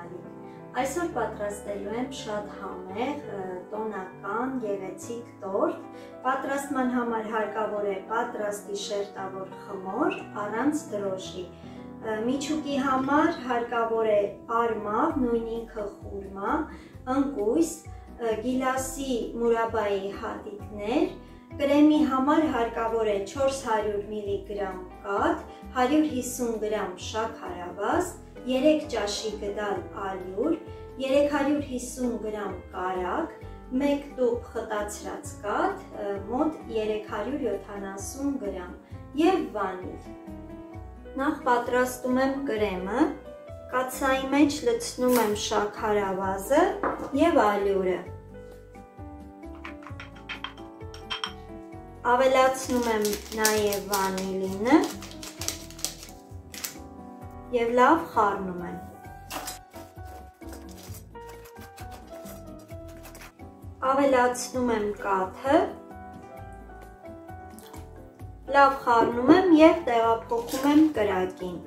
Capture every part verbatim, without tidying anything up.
Ալիկ։ Այսօր պատրաստելու եմ շատ համեղ, տոնական, գեղեցիկ տորտ։ Պատրաստման համար հարկավոր է պատրաստի շերտավոր խմոր առանց դրոշի։ Միջուկի համար հարկավոր է արմավ, նույն ինքը խուրմա, ընկույզ, գիլասի մուրաբայի հատիկներ, կրեմի համար հարկավոր է չորս հարյուր միլիգրամ կաթ, հարյուր հիսուն գրամ շաքարավազ, երեք ճաշի գդալ ալյուր, երեք հարյուր հիսուն գրամ կարագ, մեկ տուփ խտացրած կաթ, մոտ երեք հարյուր յոթանասուն գրամ և վանիլ։ Նախ պատրաստում եմ կրեմը, կաթսայի մեջ լցնում եմ շաքարավազը և ալյուրը։ Ավելացնում եմ նաև վանիլինը և լավ խառնում եմ։ Ավելացնում եմ կաթը, լավ խառնում եմ և տեղափոխում եմ կրակին։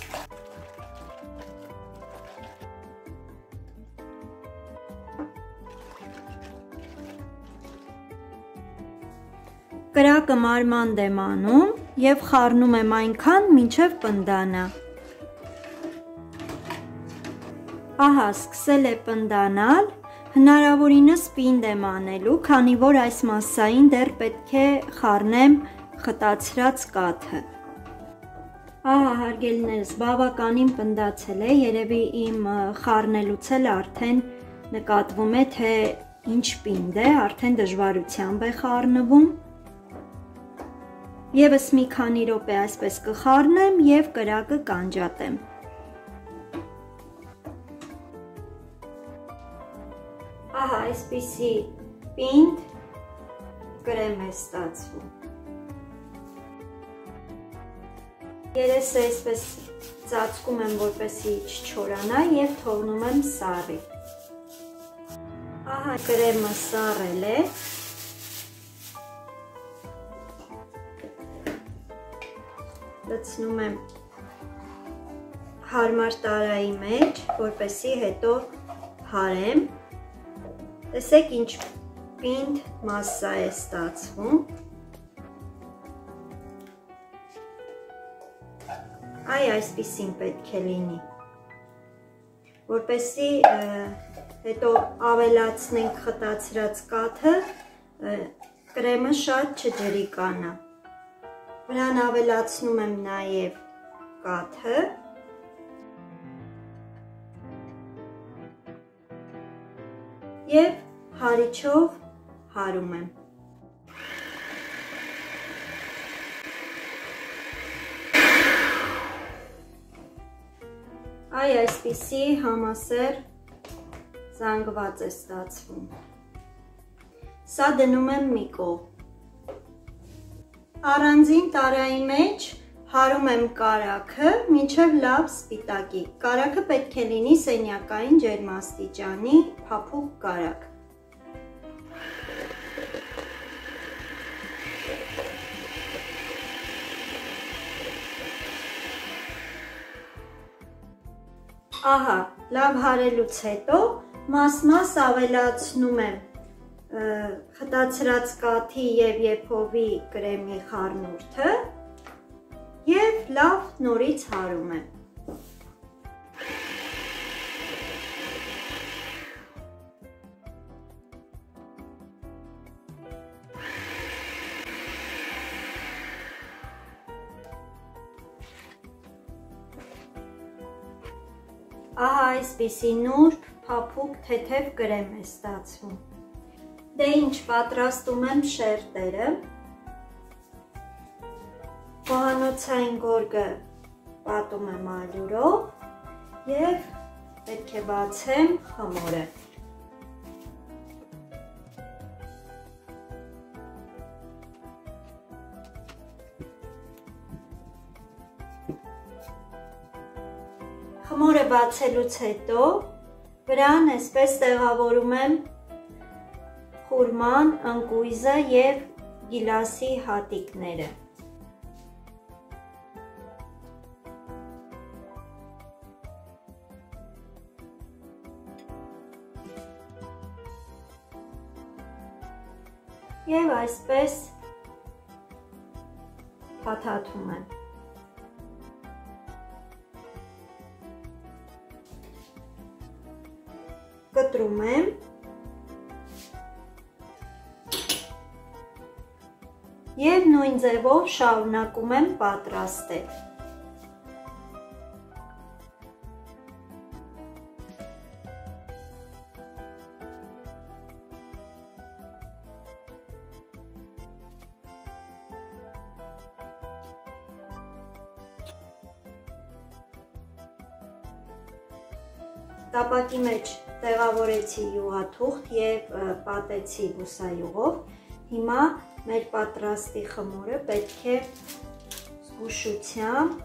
Կրակը մարմանդ եմ անում և խառնում եմ այնքան, մինչև պնդանա։ Ահա, սկսել է պնդանալ, հնարավորինս պինդ եմ անելու, քանի որ այս մասսային դեռ պետք է խառնեմ խտացրած կաթը։ Ահա, հարգելիներս, բավականին պնդացել է, երևի իմ խառնելուց էլ արդեն նկատվում է, թե ինչ պինդ է, արդեն դժվարությամբ է խառնվում։ Եվս մի քանի րոպե այսպես կխառնեմ և կրակը կանջատեմ։ Ահա, այսպիսի պինդ կրեմ է ստացվում։ Երեսը այսպես ծածկում եմ, որպեսզի չչորանա և թողնում եմ սառի։ Ահա, կրեմը սառել է։ Լցնում եմ հարմար տարայի մեջ, որպեսզի հետո հարեմ։ Տեսեք ինչ պինդ մասսա է ստացվում։ Այ այսպիսին պետք է լինի, որպեսզի հետո ավելացնենք խտացրած կաթը, կրեմը շատ չջրիկանա։ Վրան ավելացնում եմ նաև կաթը և հարիչով հարում եմ։ Այ այսպիսի համասեր զանգված է ստացվում։ Սա դնում եմ մի կողմ։ Առանձին տարայի մեջ հարում եմ կարագը, մինչև լավ սպիտակի։ Կարագը պետք է լինի սենյակային ջերմաստիճանի փափուկ կարագ։ Ահա, լավ հարելուց հետո մաս-մաս ավելացնում եմ խտացրած կաթի և եփովի կրեմի խառնուրդը և լավ նորից հարում եմ։ Ահա այսպիսի նուրբ, փափուկ, թեթև կրեմ է ստացվում։ Դե ինչ, պատրաստում եմ շերտերը։ Խոհանոցային գորգը պատում եմ ալյուրով և պետք է բացեմ խմորը։ Խմորը բացելուց հետո վրան այսպես տեղավորում եմ խուրման, ընկույզը և գիլասի հատիկները։ Եվ այսպես փաթաթում եմ։ Կտրում եմ և նույն ձևով շարունակում եմ պատրաստել։ Տապակի մեջ տեղավորեցի յուղաթուղթ և պատեցի բուսայուղով։ Հիմա մեր պատրաստի խմորը պետք է զգուշությամբ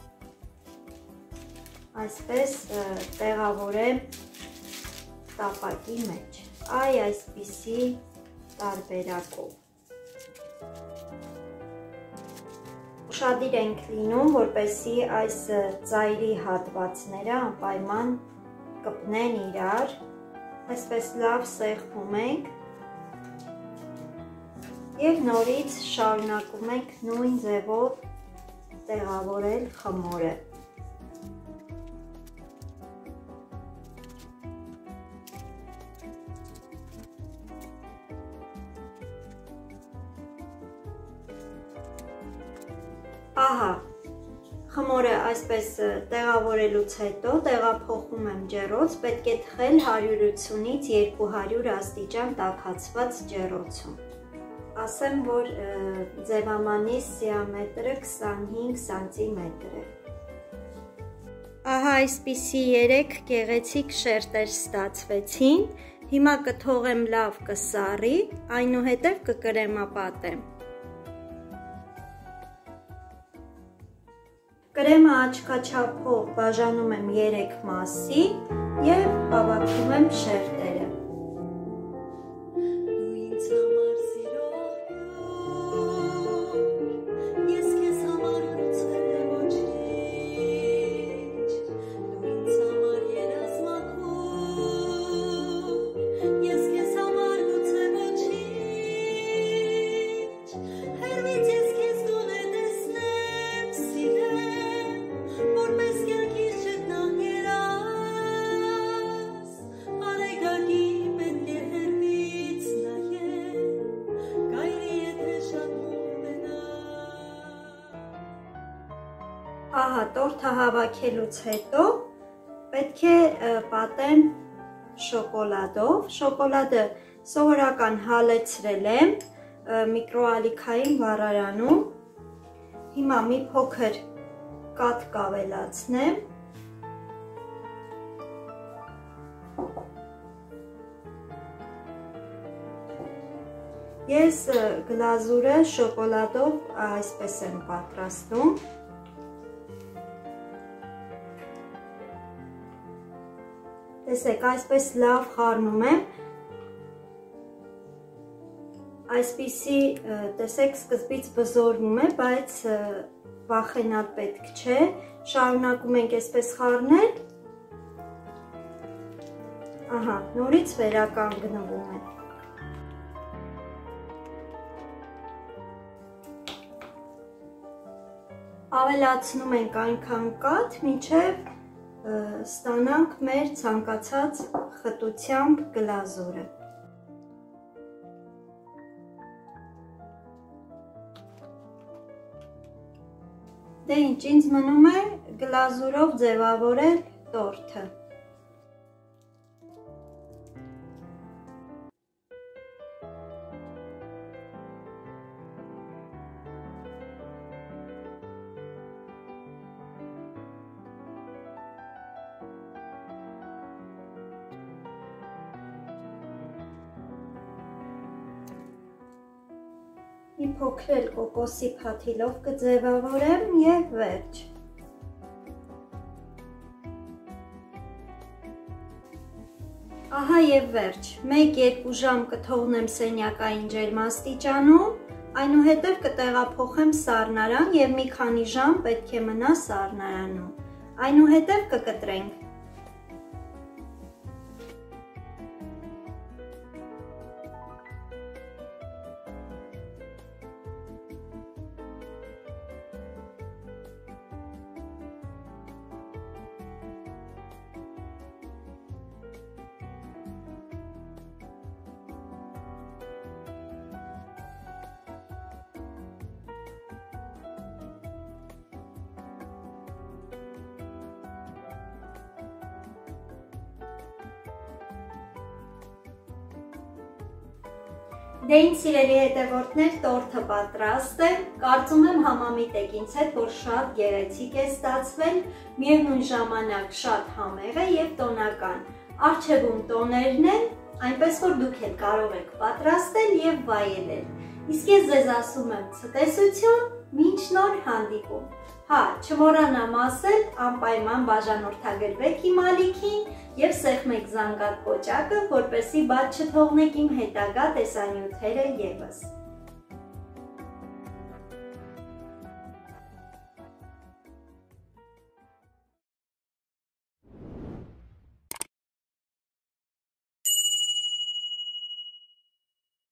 այսպես տեղավորեմ տապակի մեջ, այ այսպիսի տարբերակով։ Ուշադիր ենք լինում, որպեսզի այս ծայրի հատվածները անպայման կպնեն իրար, այսպես լավ սեղմում ենք և նորից շարունակում ենք նույն ձևով տեղավորել խմորը։ Ահա, խմորը այսպես տեղավորելուց հետո տեղափոխում եմ ջեռոց, պետք է թխել հարյուրությունից երկու հարյուր աստիճան տաքացված ջեռոցում։ Ասեմ, որ ձևամանի դիամետրը քսանհինգ սանտիմետր է։ Ահա այսպիսի երեք գեղեցիկ շերտեր ստացվեցին, հիմա կթողեմ լավ կսառի, այնուհետև կկրեմապատեմ։ Կրեմը աչքաչափով բաժանում եմ երեք մասի և հավաքում եմ շերտերը։ Ահա, տորթը հավաքելուց հետո պետք է պատեմ շոկոլադով։ Շոկոլադը սովորական հալեցրել եմ միկրոալիքային վառարանում։ Հիմա մի փոքր կաթ կավելացնեմ։ Ես գլազուրը շոկոլադով այսպես եմ պատրաստում։ Տեսեք, այսպես լավ խառնում եմ, այսպիսի, տեսեք, սկզբից բզորվում է, բայց վախենալ պետք չէ, շարունակում ենք այսպես խառնել, ահա, նորից վերականգնվում է։ Ավելացնում ենք այնքան կաթ, մինչև ստանանք մեր ցանկացած խտությամբ գլազուրը։ Դե ինչ, ինձ մնում է գլազուրով ձևավորել տորթը։ Մի փոքր էլ կոկոսի փաթիլով կձևավորեմ և վերջ։ Ահա և վերջ, մեկ-երկու ժամ կթողնեմ սենյակային ջերմաստիճանում, այնուհետև կտեղափոխեմ սառնարան և մի քանի ժամ պետք է մնա սառնարանում, այնուհետև կկտրենք։ Դե ինձ սիրելի հետևորդներ, տորթը պատրաստ է, կարծում եմ համամիտ եք ինձ հետ, որ շատ գեղեցիկ է ստացվել, միևնույն ժամանակ շատ համեղ է և տոնական, առջևում տոներն են, այնպես որ դուք էլ կարող եք պատրաստել և վայելել, իսկ ես ձեզ ասում եմ ցտեսություն, մինչ նոր հանդիպում, հա, չմոռանամ ասել, անպայման բաժանորդագրվեք իմ ալիքին և սեղմեք զանգակ կոճակը, որպեսզի բաց չթողնեք իմ հետագա տեսանյութերը ևս։